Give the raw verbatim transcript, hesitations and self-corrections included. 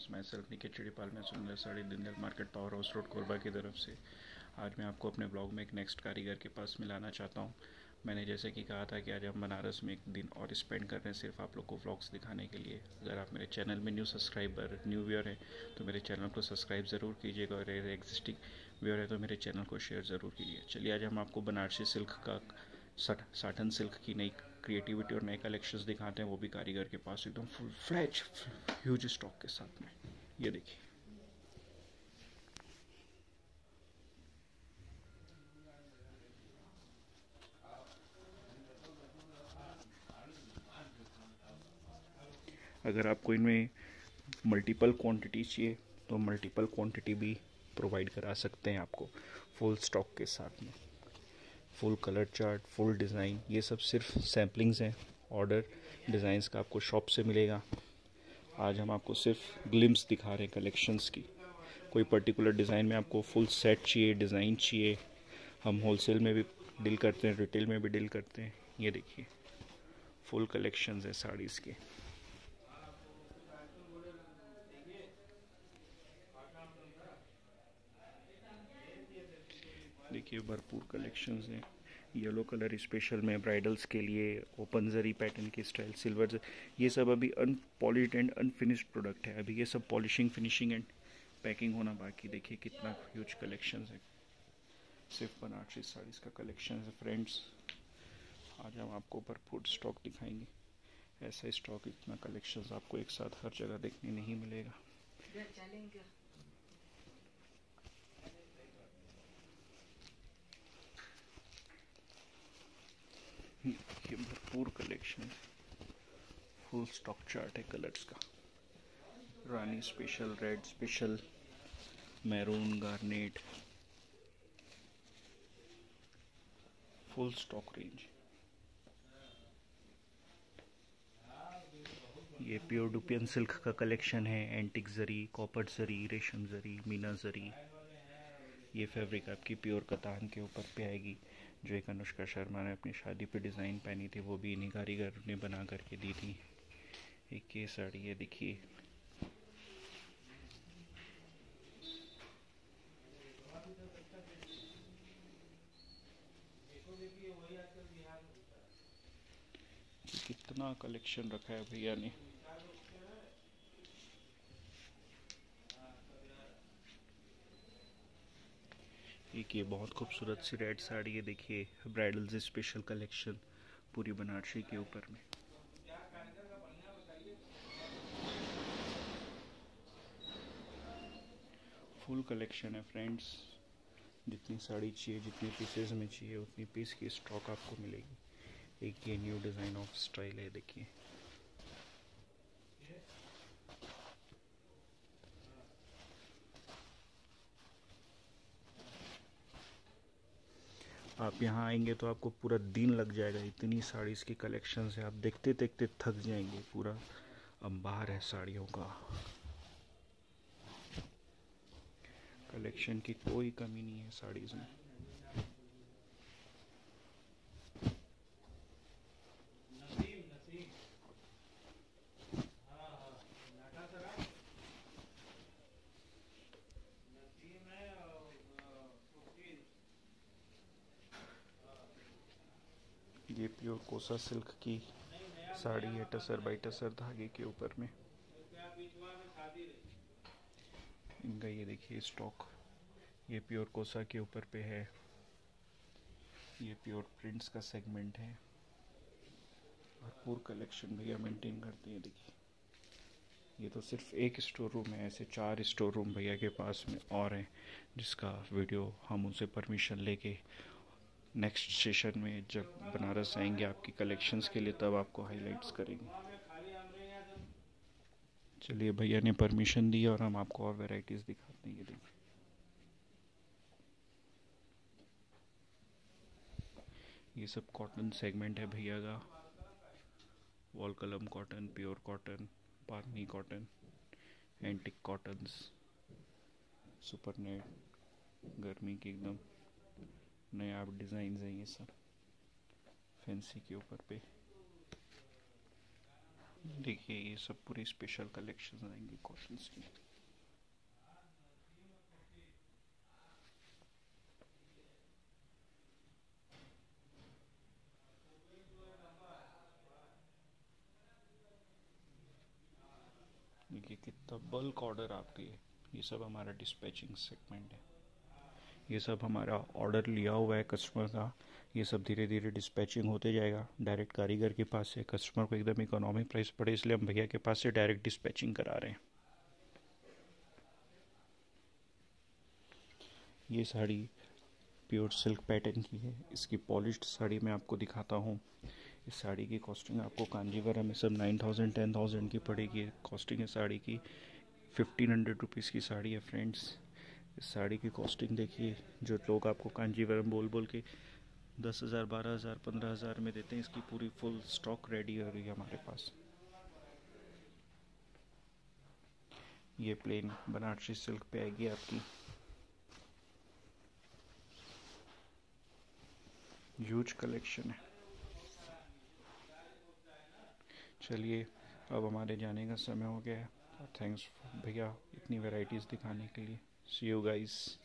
Friends, मैं self Niket Chiripal में सुंदर sari Deendayal market power house road Korba की तरफ से आज मैं आपको अपने ब्लॉग में एक नेक्स्ट कारीगर के पास मिलाना चाहता हूँ। मैंने जैसे कि कहा था कि आज हम बनारस में एक दिन और स्पेंड कर रहे हैं सिर्फ आप लोग को व्लॉग्स दिखाने के लिए। अगर आप मेरे चैनल में न्यू सब्सक्राइबर न्यू व्यूअर हैं तो मेरे चैनल को सब्सक्राइब ज़रूर कीजिएगा, और अगर एग्जिस्टिंग व्यूअर है तो मेरे चैनल को शेयर ज़रूर कीजिए। चलिए आज हम आपको बनारसी सिल्क का साटन सिल्क की नई क्रिएटिविटी और नए कलेक्शंस दिखाते हैं, वो भी कारीगर के पास एकदम फुल फ्लैज ह्यूज स्टॉक के साथ में। ये देखिए, अगर आपको इनमें मल्टीपल क्वांटिटी चाहिए तो मल्टीपल क्वांटिटी भी प्रोवाइड करा सकते हैं आपको फुल स्टॉक के साथ में। Full colour chart, full design, ये सब सिर्फ सैम्पलिंग्स हैं। ऑर्डर डिज़ाइंस का आपको शॉप से मिलेगा। आज हम आपको सिर्फ ग्लिम्स दिखा रहे हैं कलेक्शंस की। कोई पर्टिकुलर डिज़ाइन में आपको फुल सेट चाहिए, डिज़ाइन चाहिए, हम होलसेल में भी डील करते हैं, रिटेल में भी डील करते हैं। ये देखिए, फुल कलेक्शंस है साड़ीज़ के। देखिए, भरपूर कलेक्शंस हैं। येलो कलर स्पेशल में ब्राइडल्स के लिए, ओपन जरी पैटर्न के स्टाइल, सिल्वर, ये सब अभी अनपॉलिश्ड एंड अनफिनिश्ड प्रोडक्ट है। अभी ये सब पॉलिशिंग, फिनिशिंग एंड पैकिंग होना बाकी। देखिए कितना ह्यूज कलेक्शंस है। सिर्फ बनारसी साड़ीज़ का कलेक्शन है फ्रेंड्स। आज हम आपको भरपूर स्टॉक दिखाएंगे। ऐसा स्टॉक, इतना कलेक्शंस आपको एक साथ हर जगह देखने नहीं मिलेगा। ये भरपूर कलेक्शन, फुल स्टॉक चार्ट है कलर्स का। रानी special, red special, maroon, garnet, full stock range. ये प्योर डुपियन सिल्क का कलेक्शन है। एंटिक जरी, कॉपर जरी, रेशम जरी, मीना जरी। ये फैब्रिक आपकी प्योर कतान के ऊपर पे आएगी, जो एक अनुष्का शर्मा ने अपनी शादी पे डिज़ाइन पहनी थी, वो भी इन्हीं कारीगर ने बना करके दी थी। एक ये साड़ी है, देखिए, कितना कलेक्शन रखा है भैया ने। एक ये बहुत खूबसूरत सी रेड साड़ी है, देखिए, ब्राइडल्स स्पेशल कलेक्शन, पूरी बनारसी के ऊपर में। फुल कलेक्शन है फ्रेंड्स। जितनी साड़ी चाहिए, जितनी पीसेस में चाहिए, उतनी पीस की स्टॉक आपको मिलेगी। एक ये न्यू डिज़ाइन ऑफ स्टाइल है, देखिए। आप यहाँ आएंगे तो आपको पूरा दिन लग जाएगा, इतनी साड़ीज़ की कलेक्शन है। आप देखते देखते थक जाएंगे। पूरा अंबार है साड़ियों का। कलेक्शन की कोई कमी नहीं है साड़ीज़ में। ये प्योर कोसा सिल्क की साड़ी है, टसर बाई टसर धागे के ऊपर में। इनका ये देखिए स्टॉक, ये प्योर कोसा के ऊपर पे है। ये प्योर प्रिंट्स का सेगमेंट है। भरपूर कलेक्शन भैया मेंटेन करते हैं। देखिए, ये तो सिर्फ एक स्टोर रूम है, ऐसे चार स्टोर रूम भैया के पास में और हैं, जिसका वीडियो हम उनसे परमिशन लेके नेक्स्ट सेशन में जब बनारस आएंगे आपकी कलेक्शंस के लिए, तब आपको हाईलाइट्स करेंगे। चलिए, भैया ने परमिशन दी और हम आपको और वैरायटीज़ दिखाते हैं। ये देखिए, ये सब कॉटन सेगमेंट है भैया का। वॉल कलम कॉटन, प्योर कॉटन, पार्नी cotton, antique cottons, super net, गर्मी की एकदम नए आप डिज़ाइन हैं। ये सब फैंसी के ऊपर पे। देखिए ये सब पूरी स्पेशल कलेक्शन आएंगी कॉटन्स की। देखिए कितना बल्क ऑर्डर आपके, ये सब हमारा डिस्पैचिंग सेगमेंट है। ये सब हमारा ऑर्डर लिया हुआ है कस्टमर का, ये सब धीरे धीरे डिस्पैचिंग होते जाएगा डायरेक्ट कारीगर के पास से। कस्टमर को एकदम इकोनॉमिक प्राइस पड़े इसलिए हम भैया के पास से डायरेक्ट डिस्पैचिंग करा रहे हैं। ये साड़ी प्योर सिल्क पैटर्न की है, इसकी पॉलिश्ड साड़ी मैं आपको दिखाता हूँ। इस साड़ी की कॉस्टिंग आपको कांजीवरम में सब नाइन थाउजेंड टेन थाउजेंड की पड़ेगी। कॉस्टिंग है साड़ी की फिफ्टीन हंड्रेड रुपीज़ की साड़ी है फ्रेंड्स। इस साड़ी की कॉस्टिंग देखिए, जो लोग आपको कांजीवरम बोल बोल के दस हज़ार बारह हज़ार पंद्रह हज़ार में देते हैं, इसकी पूरी फुल स्टॉक रेडी हो रही है हमारे पास। ये प्लेन बनारसी सिल्क पे आएगी आपकी। ह्यूज कलेक्शन है। चलिए अब हमारे जाने का समय हो गया है। थैंक्स भैया इतनी वैरायटीज़ दिखाने के लिए। See you guys.